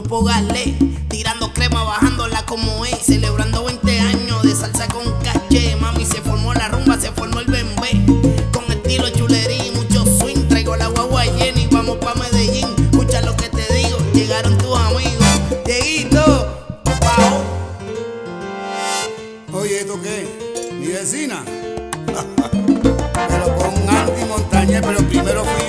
Grupo Galé, tirando crema, bajándola como es. Celebrando 20 años de salsa con caché. Mami, se formó la rumba, se formó el bembé. Con estilo, chulería y mucho swing. Traigo la guagua llena y vamos pa' Medellín. Escucha lo que te digo, llegaron tus amigos. Dieguito, Pao. Oye, ¿esto qué? ¿Mi vecina? Pero con un anti-montañés, pero primero fui